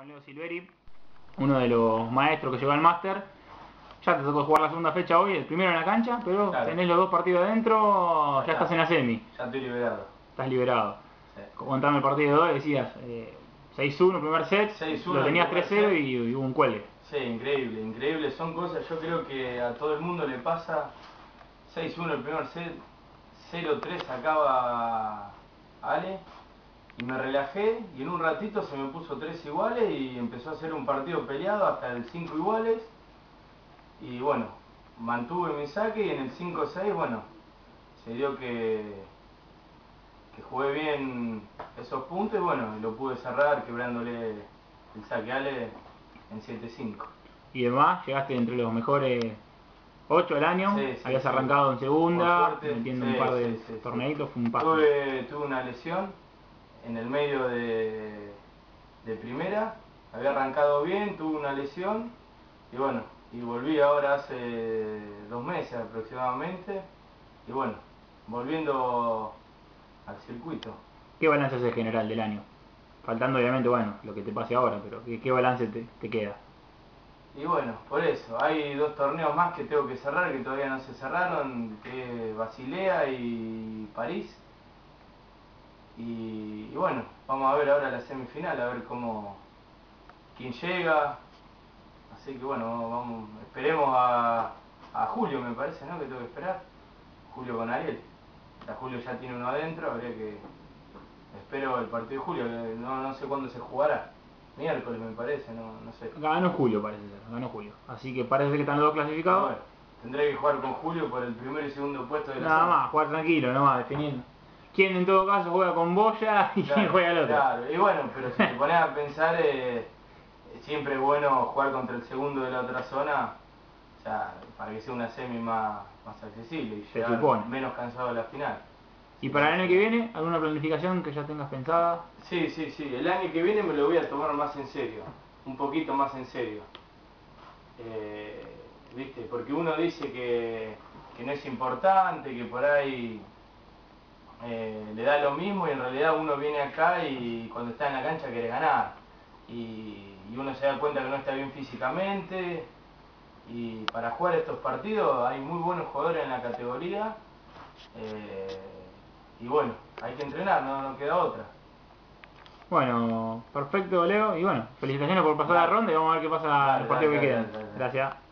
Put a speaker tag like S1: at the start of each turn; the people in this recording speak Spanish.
S1: con Leo Silveri, uno de los maestros que llegó al máster. Ya te tocó jugar la segunda fecha hoy, el primero en la cancha, pero claro, tenés los dos partidos adentro, ya estás en la semi.
S2: Ya estoy liberado.
S1: Estás liberado.
S2: Sí.
S1: Contame el partido de hoy, decías 6-1 primer set,
S2: 6-1
S1: lo tenías 3-0 y hubo un cuele.
S2: Sí, increíble, increíble. Son cosas, yo creo que a todo el mundo le pasa. 6-1 el primer set, 0-3 sacaba Ale y me relajé y en un ratito se me puso 3 iguales y empezó a ser un partido peleado hasta el 5 iguales y bueno, mantuve mi saque y en el 5-6, bueno, se dio que jugué bien esos puntos y bueno, lo pude cerrar quebrándole el saque a Ale en 7-5.
S1: Y demás, llegaste entre los mejores 8 del año,
S2: sí,
S1: habías arrancado en segunda,
S2: suerte,
S1: metiendo un par de torneitos, fue un paso.
S2: Tuve una lesión en el medio de primera, había arrancado bien, tuve una lesión y bueno, y volví ahora hace 2 meses aproximadamente y bueno, volviendo al circuito.
S1: ¿Qué balance haces general del año? Faltando obviamente, bueno, lo que te pase ahora, pero ¿qué balance te queda?
S2: Y bueno, por eso, hay 2 torneos más que tengo que cerrar, que todavía no se cerraron, que es Basilea y París. Y bueno, vamos a ver ahora la semifinal, a ver quién llega. Así que bueno, vamos, esperemos a Julio, me parece, ¿no? Que tengo que esperar. Julio con Ariel. O sea, Julio ya tiene uno adentro, habría que... Espero el partido de Julio, no sé cuándo se jugará. Miércoles me parece, no sé.
S1: Ganó Julio, parece ser, ganó Julio. Así que parece que están los dos clasificados.
S2: Bueno, tendré que jugar con Julio por el primero y segundo puesto de la
S1: Nada
S2: zona.
S1: más, jugar tranquilo, nomás, definiendo. ¿Quién en todo caso juega con Boya y quién juega el otro?
S2: Claro, y bueno, pero si te pones a pensar, siempre es bueno jugar contra el segundo de la otra zona, o sea, para que sea una semi más accesible y llegar menos cansado a la final.
S1: ¿Y para el año que viene, alguna planificación que ya tengas pensada?
S2: Sí, el año que viene me lo voy a tomar más en serio, un poquito más en serio. ¿Viste? Porque uno dice que no es importante, que por ahí le da lo mismo y en realidad uno viene acá y cuando está en la cancha quiere ganar. Y uno se da cuenta que no está bien físicamente y para jugar estos partidos hay muy buenos jugadores en la categoría y bueno, hay que entrenar, no queda otra.
S1: Bueno, perfecto Leo, y bueno, felicitaciones por pasar la ronda y vamos a ver qué pasa en el partido que queda. Gracias.